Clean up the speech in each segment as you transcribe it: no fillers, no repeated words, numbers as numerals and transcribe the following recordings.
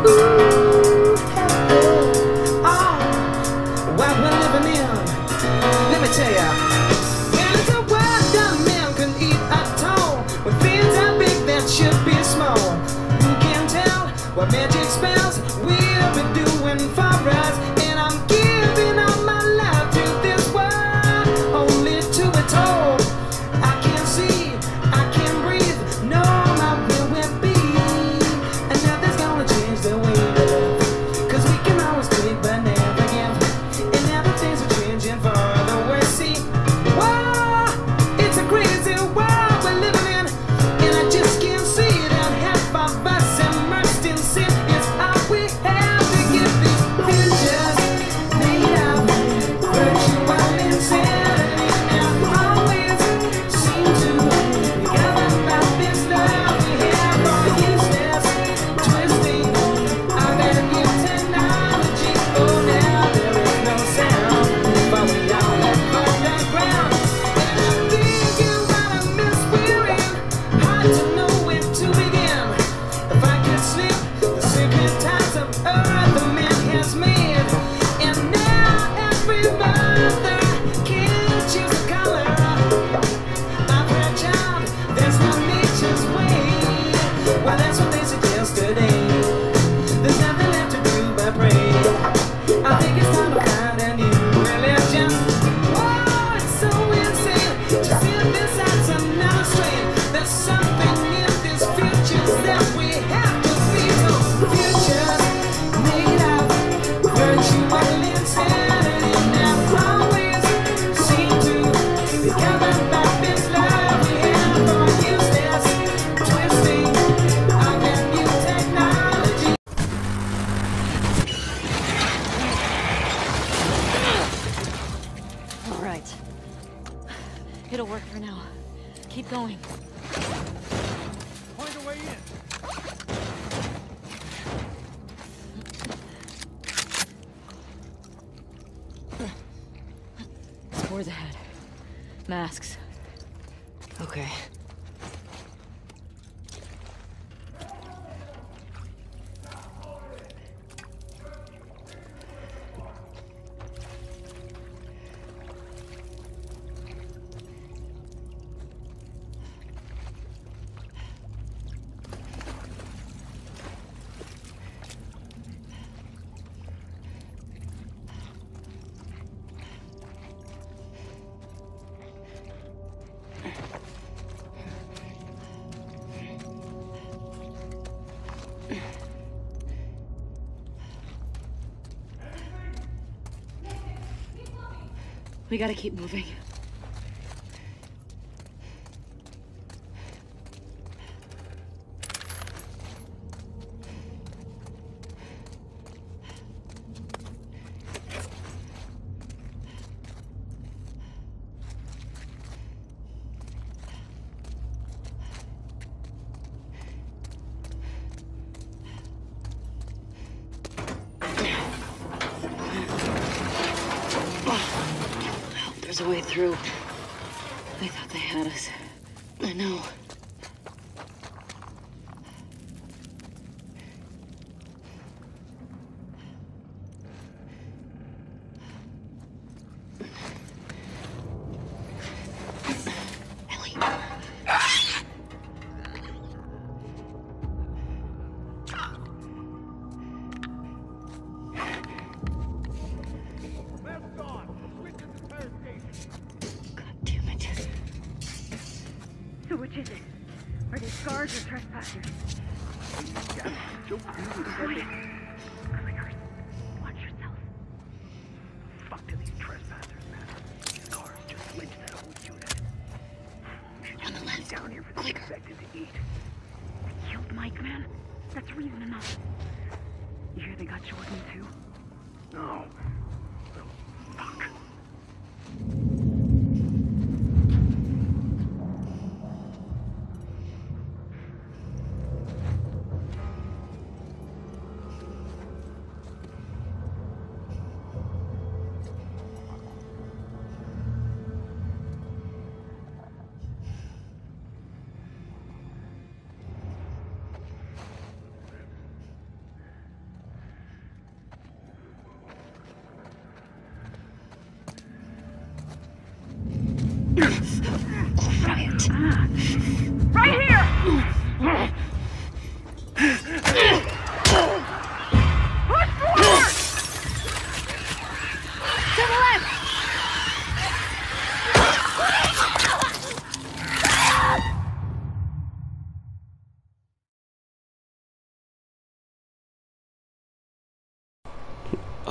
Ooh, oh, what we're living in. Let me tell ya. And it's a world that man can eat at all. When things are big that should be small. Who can tell what magic spells we'll be doing for us? And I'm giving all my life to this world, only to be told I can't see, I can't breathe, no, my will will be. And nothing's gonna change the way we live, 'cause we can always take but never give. And now the things are changing for the worse. See, whoa, it's a crazy world we're living in, and I just can't see that half of us immersed in sin is all we have to give. These futures made of virtual insanity, and always seem to be governed by this love we have for useless twisting of that new technology. Oh, now there is no sound, but we all live underground. And I'm thinking what I miss we're in, hard to know where to begin. If I could slip the secret ties of earth the man has made, and now every mother can choose a color of her child. There's no nature's way. Well, that's what they suggest today. There's nothing left to do but pray. I think it's time to find a new religion. Whoa, it's so insane to see this as another strain. There's something in these futures that we have to be. So futures made of virtual insanity now always seem to be governed by this love we have for useless twisting of that new technology. All right. It'll work for now. Keep going. Find a way in. Spores ahead. Masks. Okay. We gotta keep moving. There's a way through. They thought they had us. I know. Ellie. Mask on. Witness the fire station. God damn it. So which is it? Are they guards or trespassers? Hurry. Critters, watch yourself. Fuck to these trespassers, man. These cars just lynched that whole unit. On the left. Down here for the Quick. infected to eat. They killed Mike, man. That's reason enough. You hear they got Jordan too? No. Oh, fuck.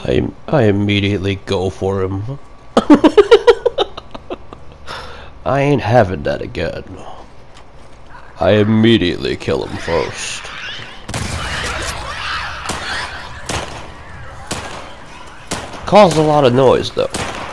I immediately go for him. I ain't having that again. I immediately kill him first. Caused a lot of noise though.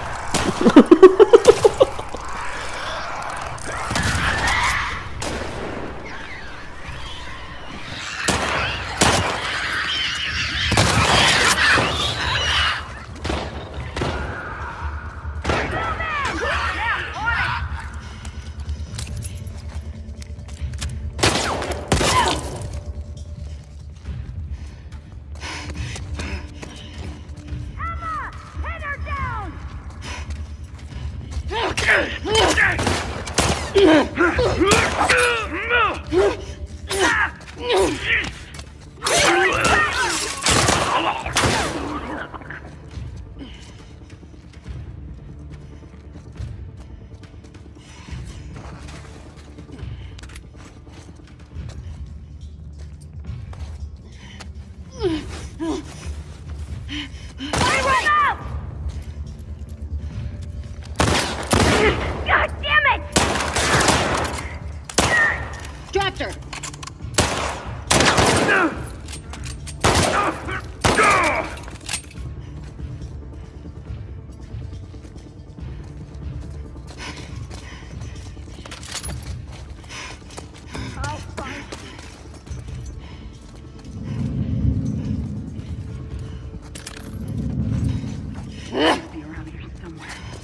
God damn it! Dropped her. Be around here somewhere.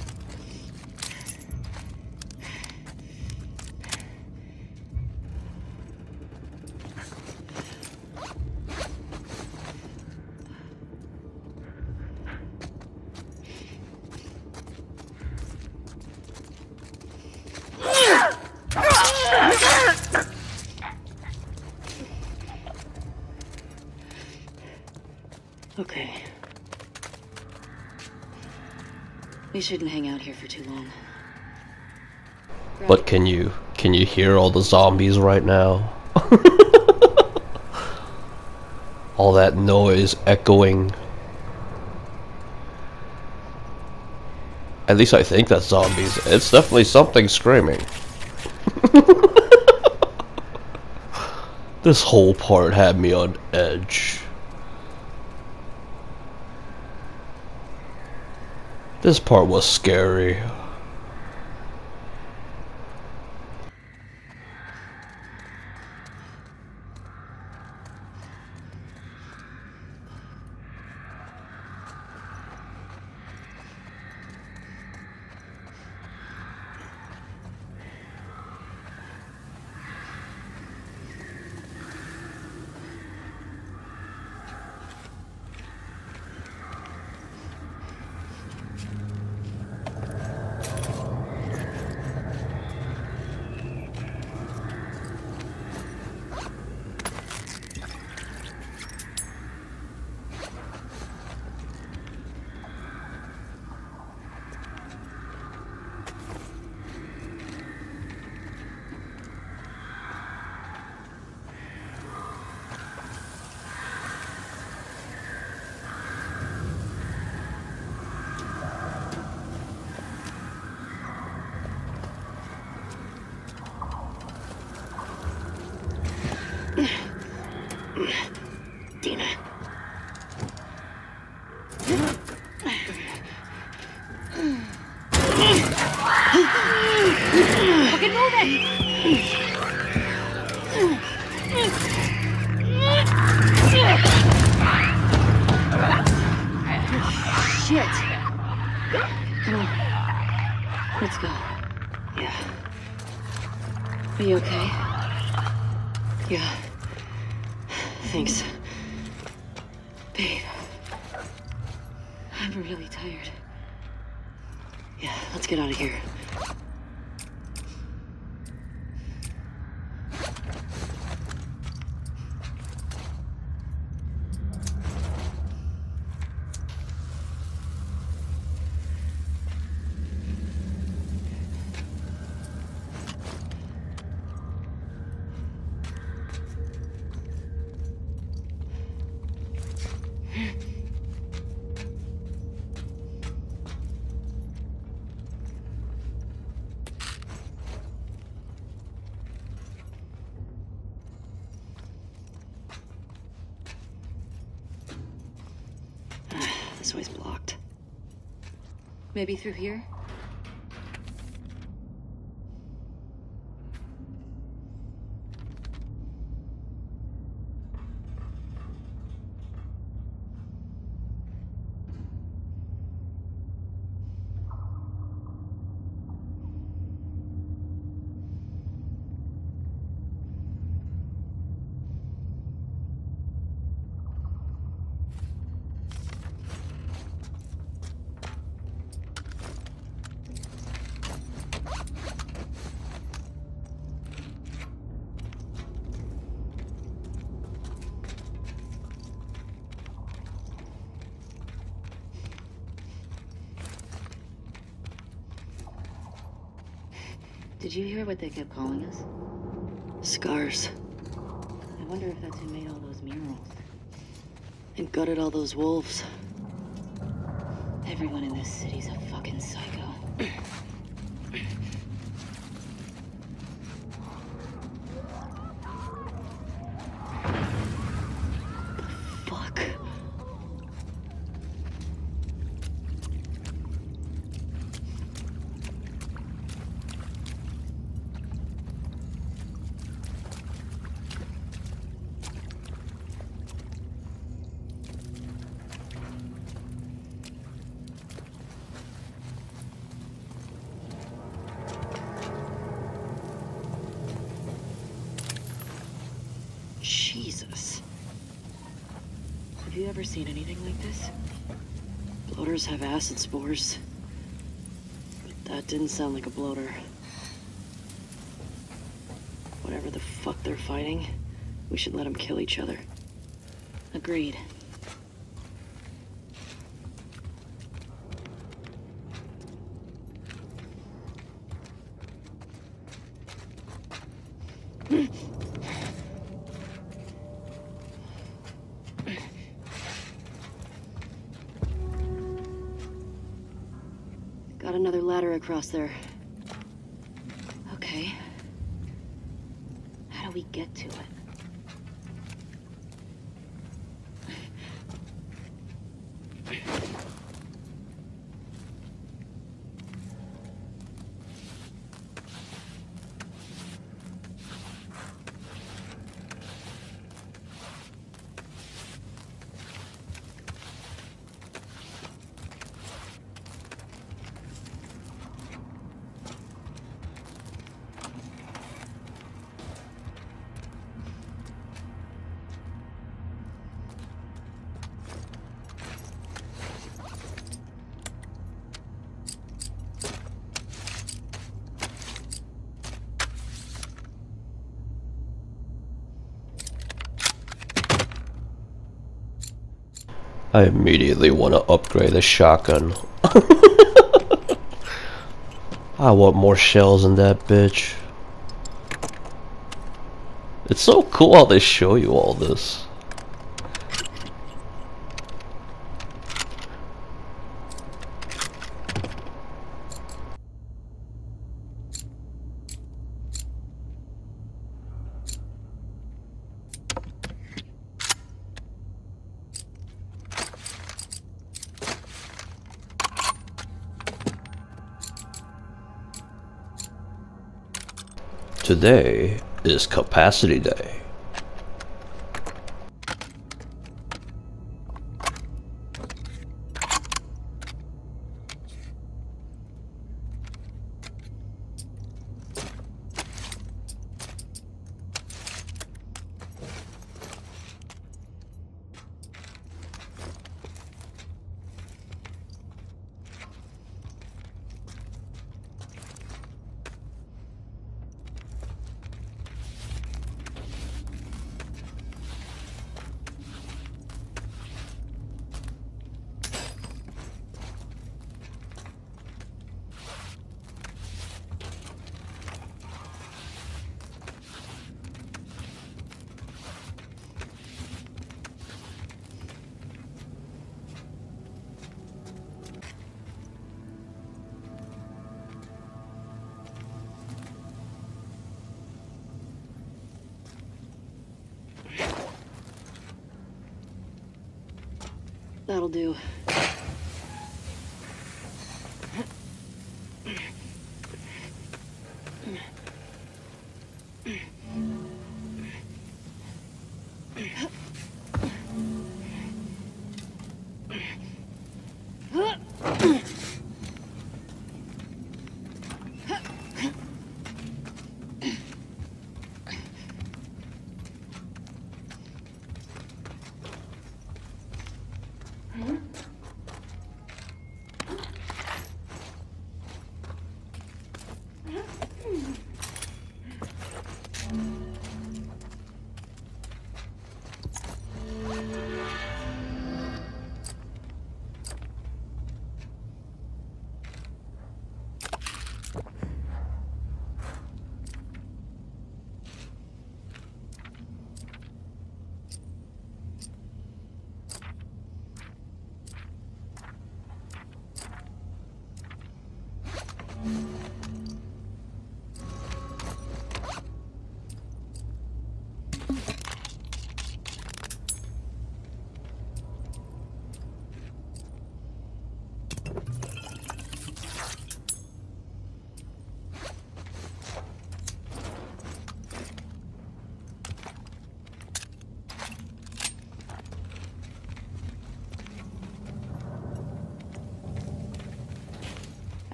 Okay. We shouldn't hang out here for too long. But can you hear all the zombies right now? All that noise echoing. At least I think that's zombies. It's definitely something screaming. This whole part had me on edge. This part was scary. Dina. Fucking move it! Shit. Come on. Let's go. Yeah. Are you okay? Yeah. Thanks. Babe. I'm really tired. Yeah, let's get out of here. This way's blocked. Maybe through here? Did you hear what they kept calling us? Scars. I wonder if that's who made all those murals. And gutted all those wolves. Everyone in this city's a fucking psycho. Fuck. Jesus. Have you ever seen anything like this? Bloaters have acid spores. But that didn't sound like a bloater. Whatever the fuck they're fighting, we should let them kill each other. Agreed. Got another ladder across there. Okay. How do we get to it? I immediately want to upgrade the shotgun. I want more shells in that bitch. It's so cool how they show you all this. Today is capacity day. That'll do.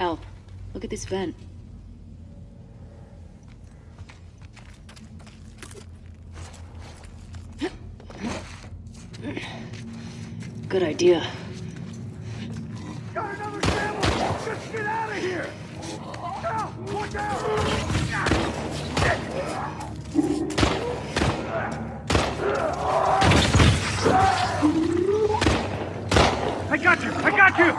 Al, look at this vent. Good idea. Got another sandwich! Just get out of here! Now, watch I got you! I got you!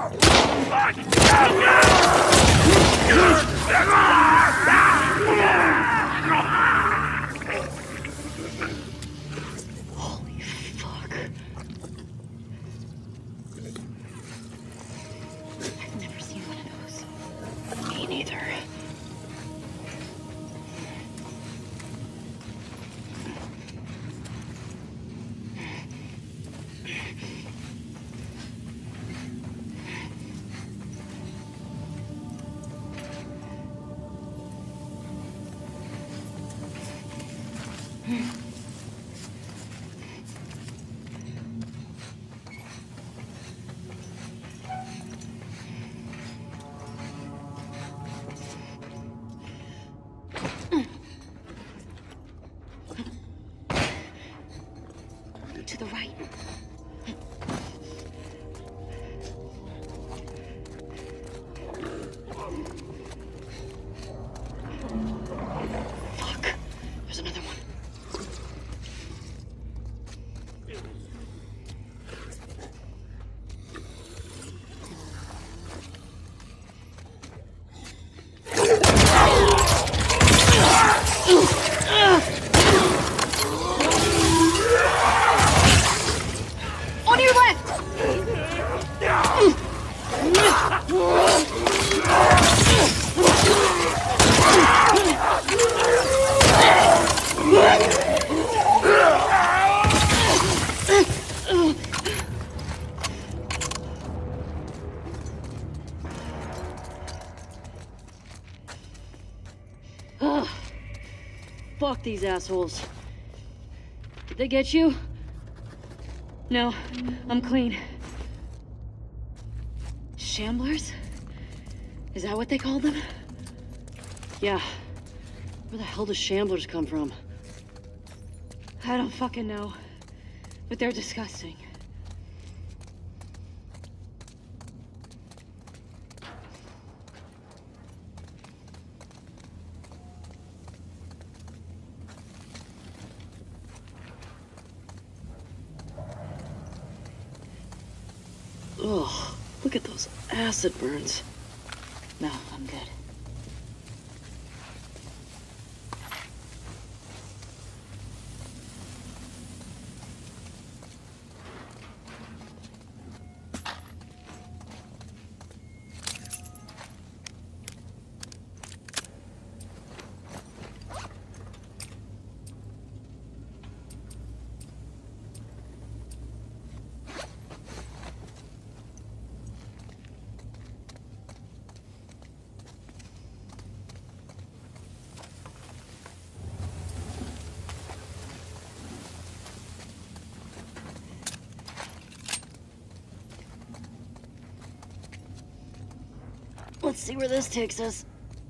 Holy fuck. I've never seen one of those. Me neither. To the right. Fuck. There's another one. On your left! Ugh. Fuck these assholes. Did they get you? No, I'm clean. Shamblers? Is that what they called them? Yeah. Where the hell do shamblers come from? I don't fucking know. But they're disgusting. Ugh, look at those acid burns. No, I'm good. Let's see where this takes us.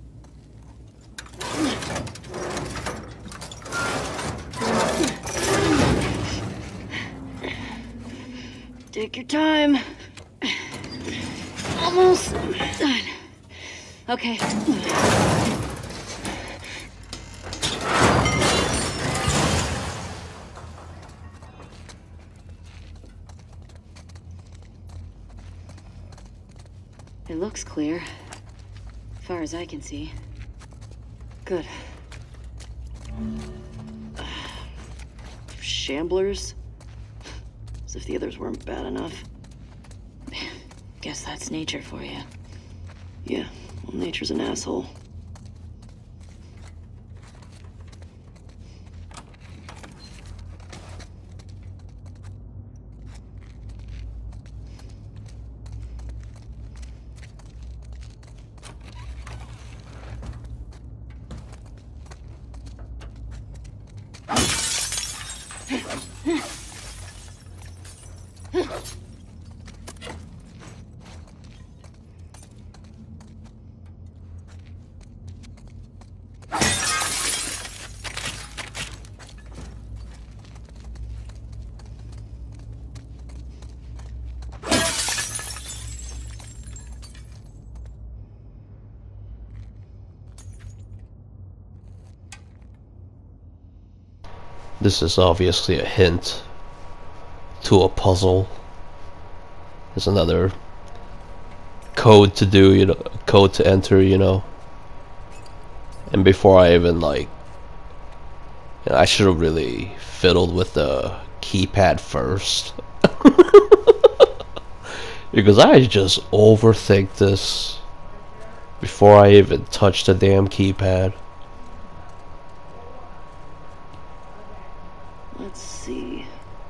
Take your time. Almost done. Okay. It looks clear, as far as I can see. Good. Shamblers? As if the others weren't bad enough. Guess that's nature for you. Yeah, well, nature's an asshole. This is obviously a hint to a puzzle. There's another code to do, you know, code to enter, you know. And before I even like, you know, I should have really fiddled with the keypad first. Because I just overthink this before I even touch the damn keypad. Let's see.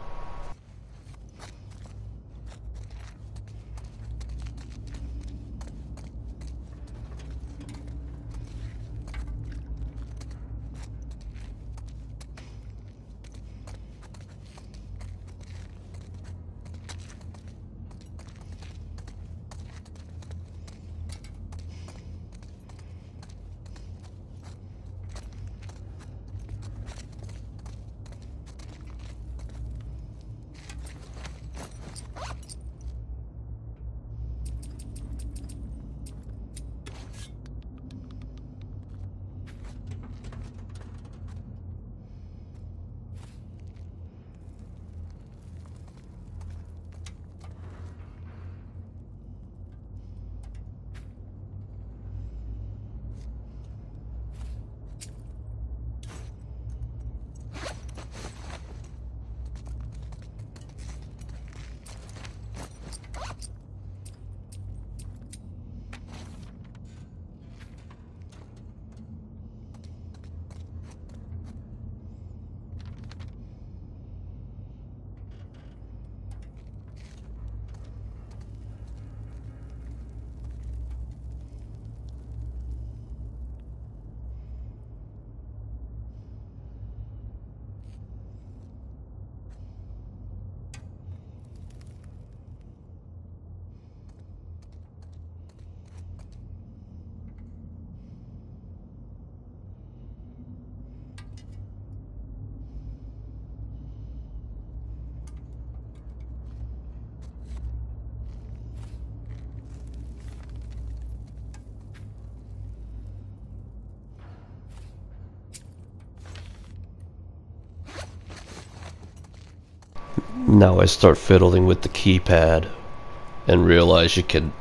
Now I start fiddling with the keypad and realize you can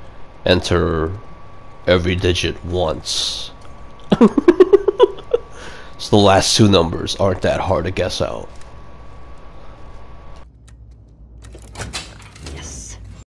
enter every digit once. So the last two numbers aren't that hard to guess out.